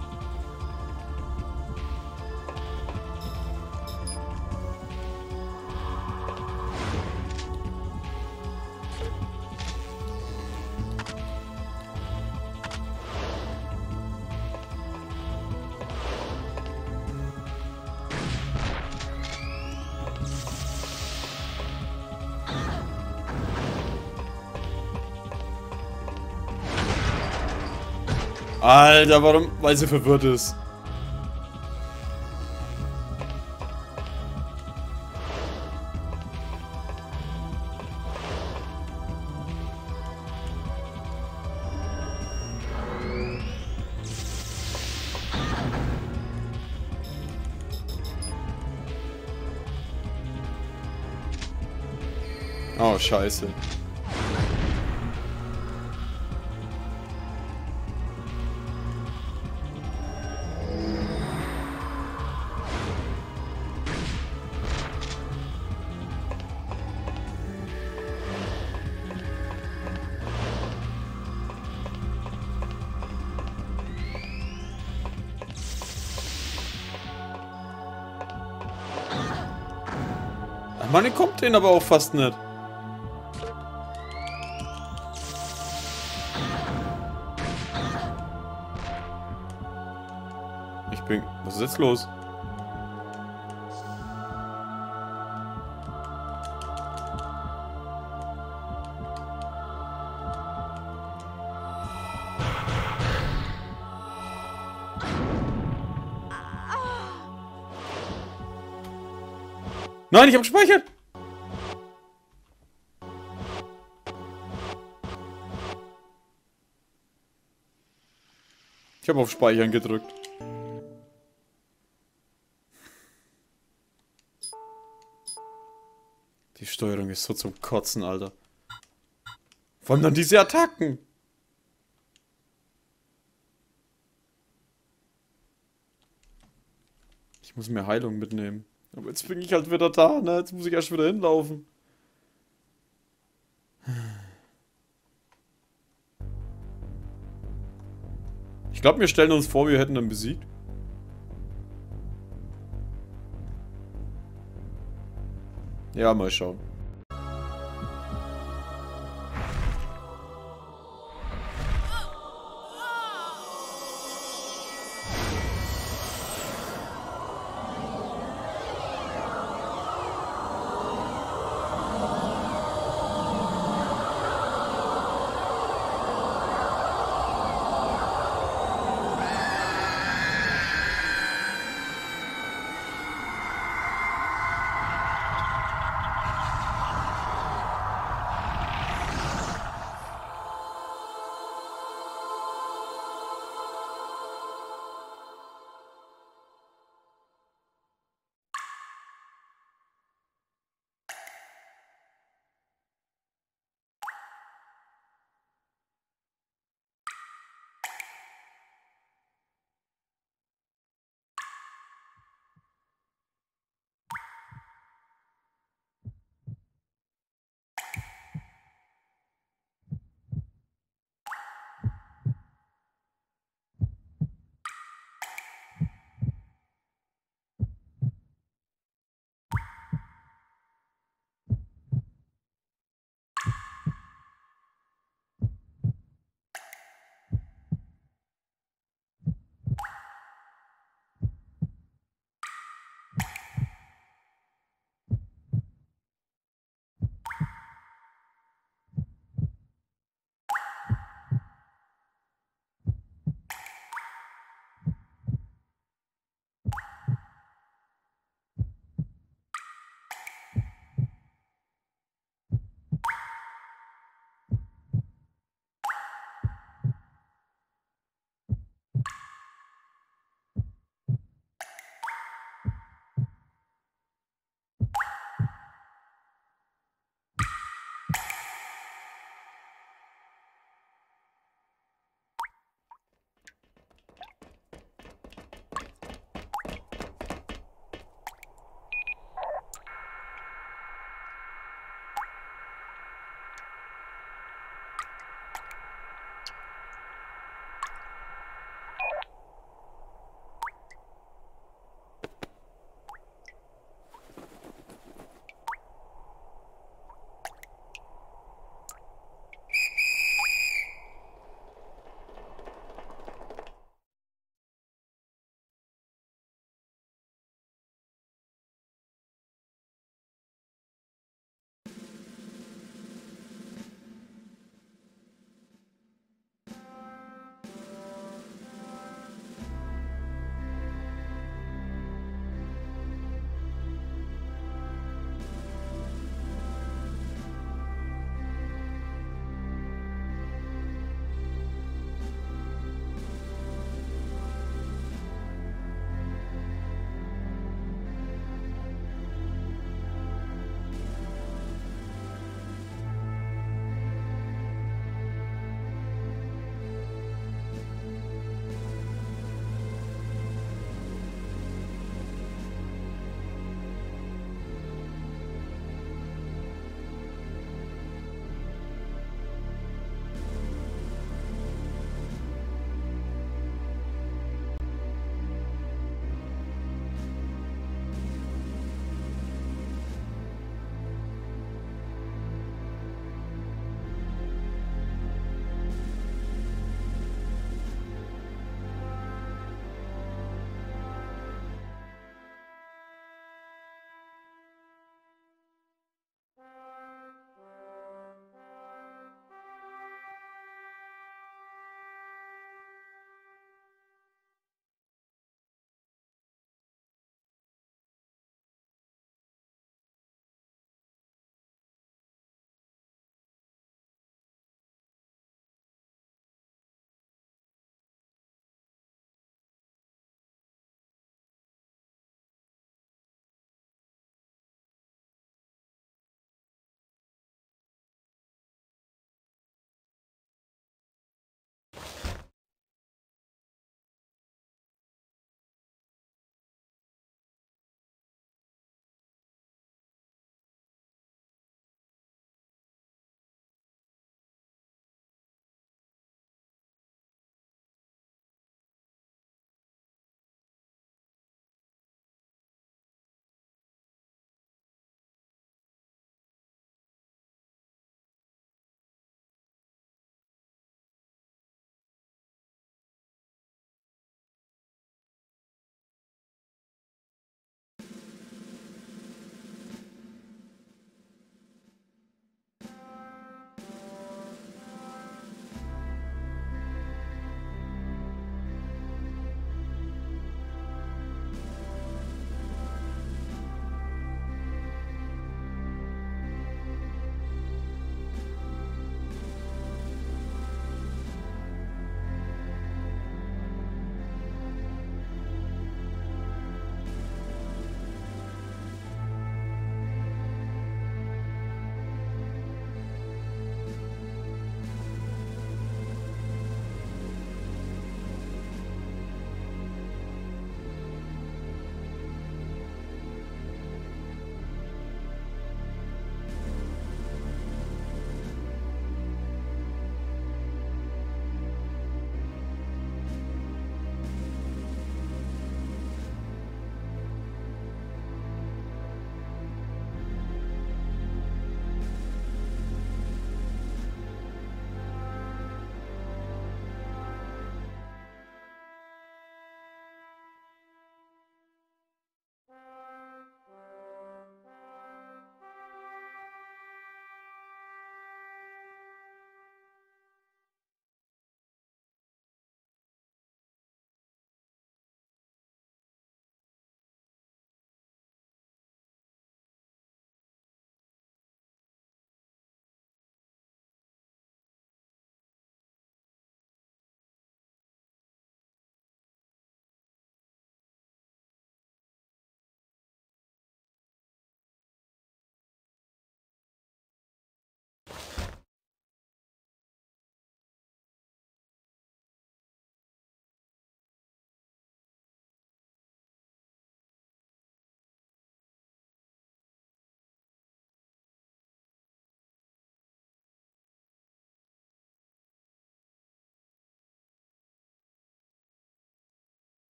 Alter, warum? Weil sie verwirrt ist. Oh, scheiße. Mann, ich kommt den aber auch fast nicht. Ich bin... Was ist jetzt los? Nein, ich habe gespeichert! Ich habe auf Speichern gedrückt. Die Steuerung ist so zum Kotzen, Alter. Vor allem dann diese Attacken. muss mir Heilung mitnehmen. Aber jetzt bin ich halt wieder da, ne? Jetzt muss ich erst wieder hinlaufen. Ich glaube, wir stellen uns vor, wir hätten ihn besiegt. Ja, mal schauen.